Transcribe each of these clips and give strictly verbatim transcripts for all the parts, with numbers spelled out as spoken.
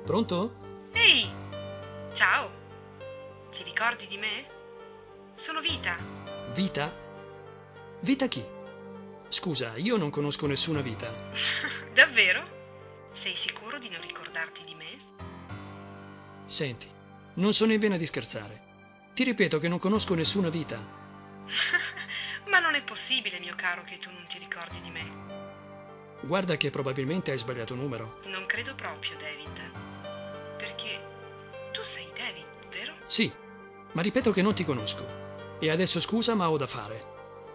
Pronto? Ehi, ciao. Ti ricordi di me? Sono Vita. Vita? Vita chi? Scusa, io non conosco nessuna Vita. Davvero? Sei sicuro di non ricordarti di me? Senti, non sono in vena di scherzare. Ti ripeto che non conosco nessuna Vita. Ma non è possibile, mio caro, che tu non ti ricordi di me. Guarda che probabilmente hai sbagliato numero. Non credo proprio, David. Perché tu sei David, vero? Sì, ma ripeto che non ti conosco. E adesso scusa, ma ho da fare.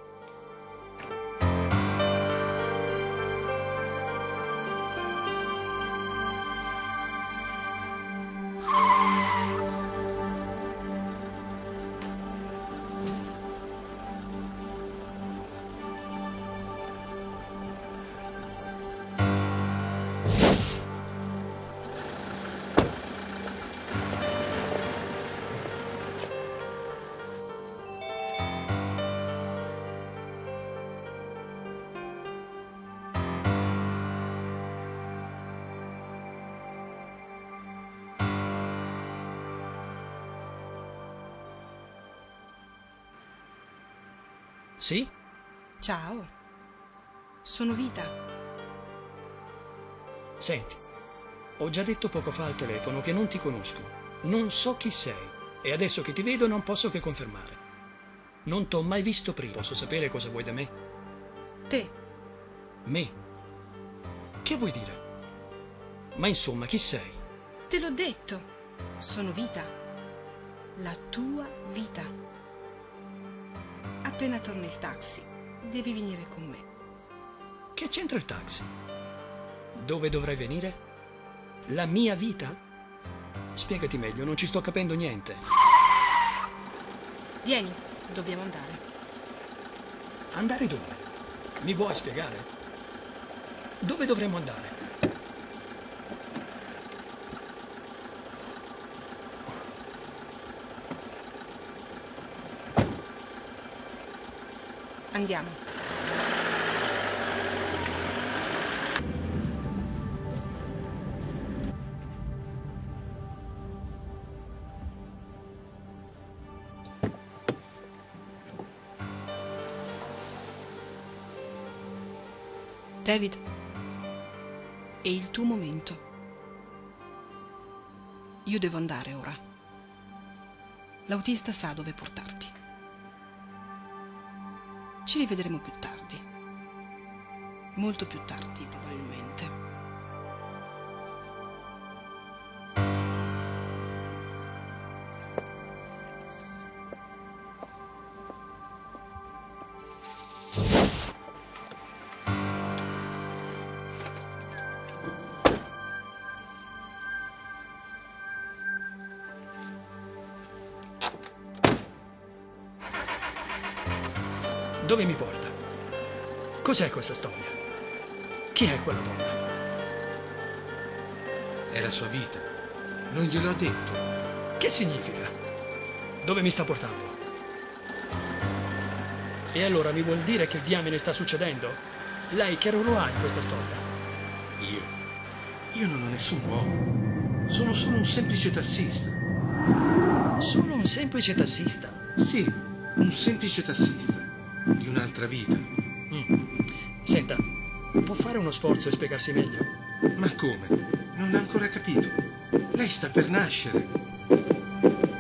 Sì? Ciao, sono Vita. Senti, ho già detto poco fa al telefono che non ti conosco. Non so chi sei. E adesso che ti vedo non posso che confermare. Non t'ho mai visto prima. Posso sapere cosa vuoi da me? Te, Me? Che vuoi dire? Ma insomma, chi sei? te l'ho detto. Sono Vita. La tua vita. Appena torna il taxi, devi venire con me. Che c'entra il taxi? Dove dovrei venire? La mia vita? Spiegati meglio, non ci sto capendo niente. Vieni, dobbiamo andare. Andare dove? Mi vuoi spiegare? Dove dovremmo andare? Andiamo. David, è il tuo momento. Io devo andare ora. L'autista sa dove portarti. Ci rivedremo più tardi. Molto più tardi, probabilmente. Dove mi porta? Cos'è questa storia? Chi è quella donna? È la sua vita. Non gliel'ho detto. Che significa? Dove mi sta portando? E allora mi vuol dire che diamine sta succedendo? Lei che ruolo ha in questa storia? Io? Io non ho nessun ruolo. Sono solo un semplice tassista. Solo un semplice tassista? Sì, un semplice tassista. Di un'altra vita. Mm. Senta, può fare uno sforzo e spiegarsi meglio? Ma come? Non ha ancora capito. Lei sta per nascere.